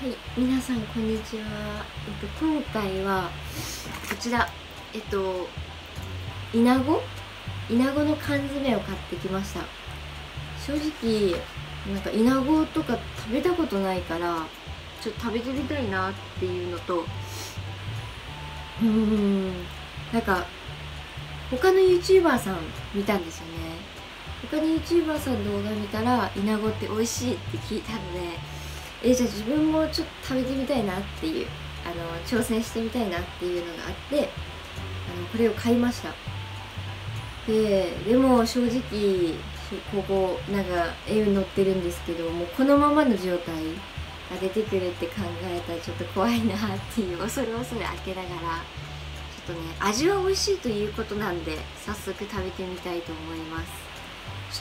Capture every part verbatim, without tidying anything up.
、皆さんこんにちは。えっと今回はこちらえっとイナゴイナゴの缶詰を買ってきました。正直なんかイナゴとか食べたことないからちょっと食べてみたいなっていうのと、うーんなんか他の YouTuber さん見たんですよね。他の YouTuber さんの動画見たらイナゴって美味しいって聞いたので、えじゃあ自分もちょっと食べてみたいなっていう、あの挑戦してみたいなっていうのがあって、あのこれを買いました。ででも正直ここなんか絵に載ってるんですけども、このままの状態が出てくるって考えたらちょっと怖いなっていう、恐る恐る開けながら、ちょっとね味は美味しいということなんで早速食べてみたいと思います。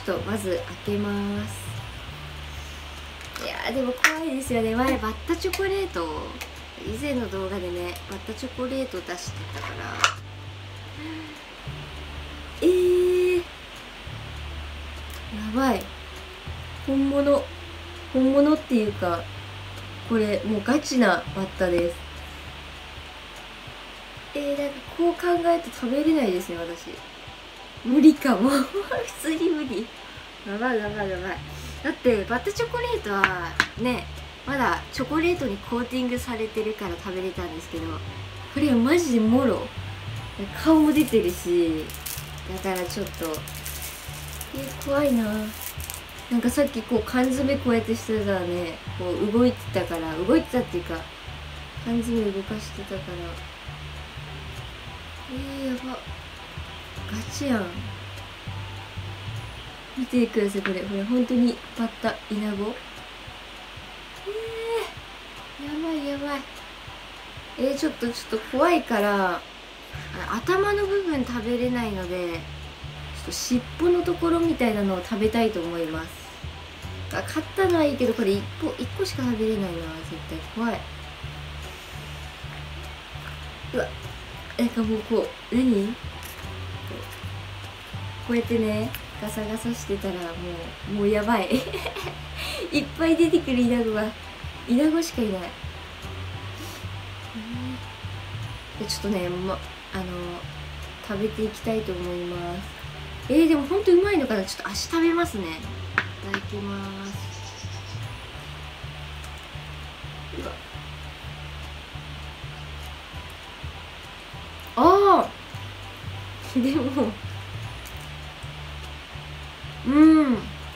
ちょっとまず開けます。いやーでも怖いですよね。前バッタチョコレート、以前の動画でねバッタチョコレート出してたから、えーやばい、本物本物っていうかこれもうガチなバッタです。えー、なんかこう考えて食べれないですね私。無理かも普通に無理。やばいやばいやばい。だってバッタチョコレートはねまだチョコレートにコーティングされてるから食べれたんですけど、これはマジでもろ顔も出てるし、だからちょっとえ怖いな。なんかさっきこう缶詰こうやってしてたらね、こう動いてたから動いてたっていうか缶詰動かしてたから、えー、やばガチやん。見てください、これこれ本当にバッタイナゴ。えー、やばいやばい。えー、ちょっとちょっと怖いから頭の部分食べれないので、ちょっと尻尾のところみたいなのを食べたいと思います。買ったのはいいけどこれいっこいっこしか食べれないな、絶対怖い。うわ、なんかもうこう何こうやってねガサガサしてたらもうもうやばいいっぱい出てくるイナゴがイナゴしかいない。でちょっとね、ま、あの食べていきたいと思います。えー、でもほんとうまいのかな。ちょっと足食べますね。いただきます。うわあーでもうん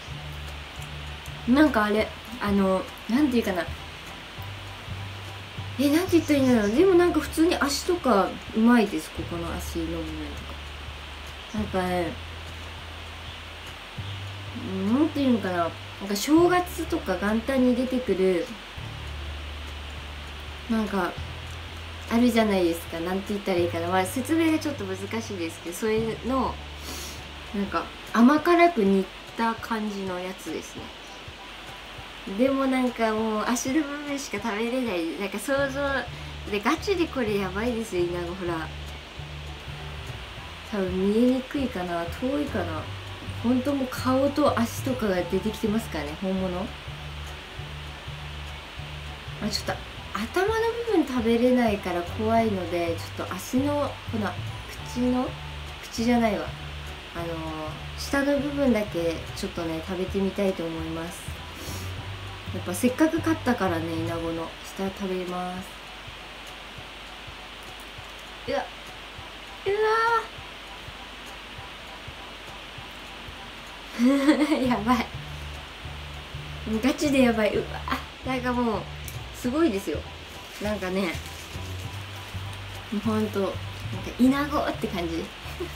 なんかあれあのなんていうかな、えなんて言ったらいいんだろう。でもなんか普通に足とかうまいです。ここの足の部分とかなんかね、なんていうのかな、なんか正月とか元旦に出てくるなんかあるじゃないですか。なんて言ったらいいかな、まあ説明がちょっと難しいですけど、そういうのなんか甘辛く煮た感じのやつですね。でもなんかもう足の部分しか食べれない。なんか想像でガチでこれやばいですよ。イナゴほら多分見えにくいかな、遠いかな。本当もう顔と足とかが出てきてますからね、本物。まあ、ちょっと頭の部分食べれないから怖いので、ちょっと足のこの口の口じゃないわ、あのー、下の部分だけちょっとね食べてみたいと思います。やっぱせっかく買ったからね、イナゴの下食べます。うわうわやばい、ガチでやばい。うわなんかもうすごいですよ。なんかねほんとなんかイナゴって感じ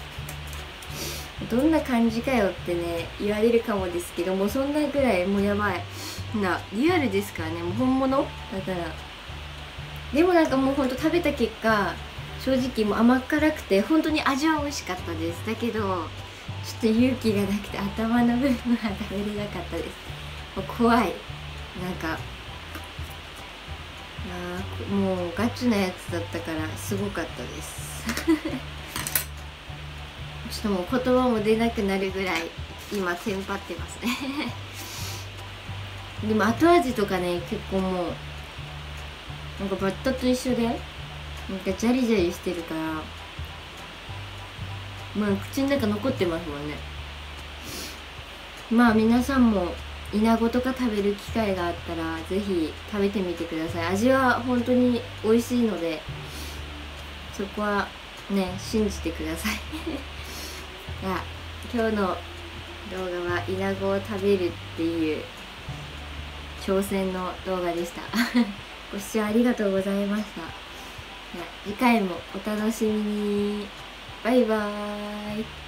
どんな感じかよってね言われるかもですけども、そんなぐらいもうやばいな、リアルですからね、もう本物だから。でもなんかもうほんと食べた結果正直もう甘辛くて本当に味は美味しかったです。だけどちょっと勇気がなくて頭の部分は食べれなかったです。もう怖い。なんかあもうガチなやつだったからすごかったですちょっともう言葉も出なくなるぐらい今テンパってますねでも後味とかね結構もうなんかバッタと一緒でなんかジャリジャリしてるから、まあ口の中残ってますもんね。まあ皆さんもイナゴとか食べる機会があったらぜひ食べてみてください。味は本当に美味しいので、そこはね信じてください。いや、今日の動画はイナゴを食べるっていう挑戦の動画でした。ご視聴ありがとうございました。次回もお楽しみに。バイバーイ。